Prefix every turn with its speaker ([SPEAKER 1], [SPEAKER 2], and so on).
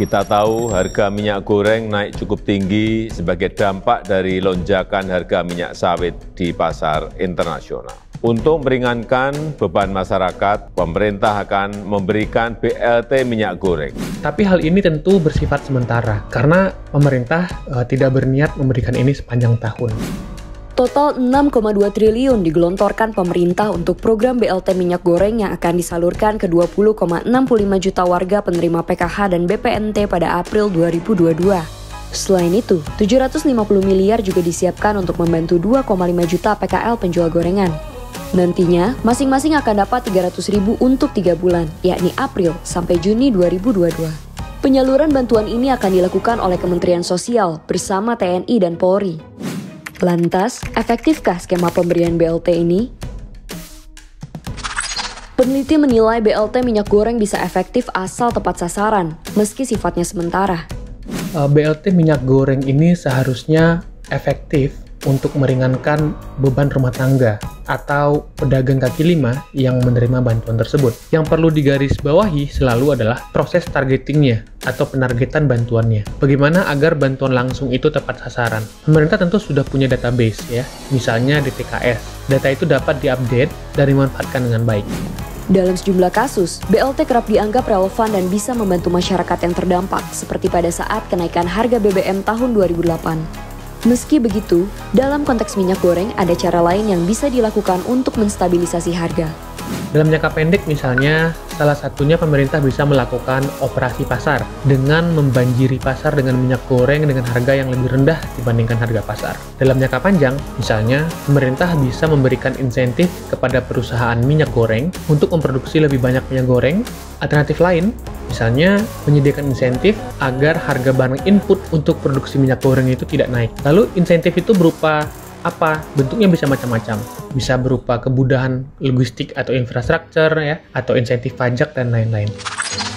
[SPEAKER 1] Kita tahu harga minyak goreng naik cukup tinggi sebagai dampak dari lonjakan harga minyak sawit di pasar internasional. Untuk meringankan beban masyarakat, pemerintah akan memberikan BLT minyak goreng.
[SPEAKER 2] Tapi hal ini tentu bersifat sementara, karena pemerintah tidak berniat memberikan ini sepanjang tahun.
[SPEAKER 3] Total 6,2 triliun digelontorkan pemerintah untuk program BLT minyak goreng yang akan disalurkan ke 20,65 juta warga penerima PKH dan BPNT pada April 2022. Selain itu, 750 miliar juga disiapkan untuk membantu 2,5 juta PKL penjual gorengan. Nantinya, masing-masing akan dapat 300.000 untuk 3 bulan, yakni April sampai Juni 2022. Penyaluran bantuan ini akan dilakukan oleh Kementerian Sosial bersama TNI dan Polri. Lantas, efektifkah skema pemberian BLT ini? Peneliti menilai BLT minyak goreng bisa efektif asal tepat sasaran, meski sifatnya sementara.
[SPEAKER 2] BLT minyak goreng ini seharusnya efektif untuk meringankan beban rumah tangga atau pedagang kaki lima yang menerima bantuan tersebut. Yang perlu digarisbawahi selalu adalah proses targetingnya atau penargetan bantuannya. Bagaimana agar bantuan langsung itu tepat sasaran? Pemerintah tentu sudah punya database ya, misalnya DTKS. Data itu dapat diupdate dan dimanfaatkan dengan baik.
[SPEAKER 3] Dalam sejumlah kasus, BLT kerap dianggap relevan dan bisa membantu masyarakat yang terdampak, seperti pada saat kenaikan harga BBM tahun 2008. Meski begitu, dalam konteks minyak goreng ada cara lain yang bisa dilakukan untuk menstabilisasi harga.
[SPEAKER 2] Dalam jangka pendek misalnya, salah satunya pemerintah bisa melakukan operasi pasar dengan membanjiri pasar dengan minyak goreng dengan harga yang lebih rendah dibandingkan harga pasar. Dalam jangka panjang, misalnya, pemerintah bisa memberikan insentif kepada perusahaan minyak goreng untuk memproduksi lebih banyak minyak goreng. Alternatif lain, misalnya menyediakan insentif agar harga barang input untuk produksi minyak goreng itu tidak naik. Lalu insentif itu berupa apa? Bentuknya bisa macam-macam. Bisa berupa kemudahan logistik atau infrastruktur ya, atau insentif pajak dan lain-lain.